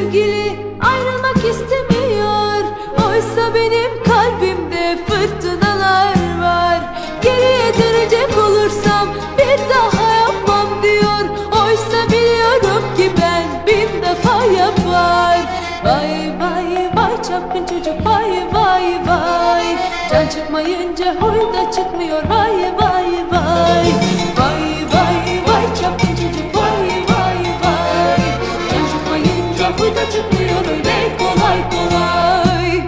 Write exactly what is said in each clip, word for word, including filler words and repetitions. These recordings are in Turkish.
sevgili ayrılmak istemiyor. Oysa benim kalbimde fırtınalar var. Geriye dönecek olursam bir daha yapmam diyor. Oysa biliyorum ki ben bin defa yapar. Vay vay vay çapkın çocuk, vay vay vay. Can çıkmayınca huy da çıkmıyor, vay vay vay. Vay vay vay çapkın çocuk, vay vay vay. Can çıkmayınca huy da çıkmıyor öyle kolay kolay.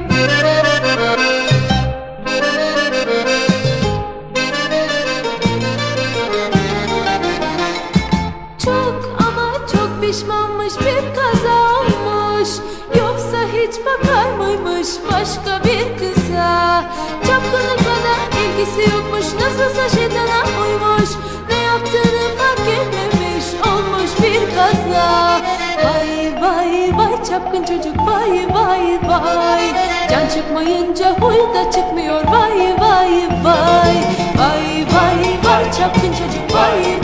Çok ama çok pişmanmış, bir kaza olmuş. Yoksa hiç bakar mıymış başka bir kıza? Çapkınlıkla da ilgisi yokmuş, nasılsa şeytana uymuş. Ne yaptığını fark etmemiş, olmuş bir kaza. Vay vay vay çapkın çocuk, vay vay vay. Can çıkmayınca huy da çıkmıyor, vay vay vay. Vay vay vay çapkın çocuk, vay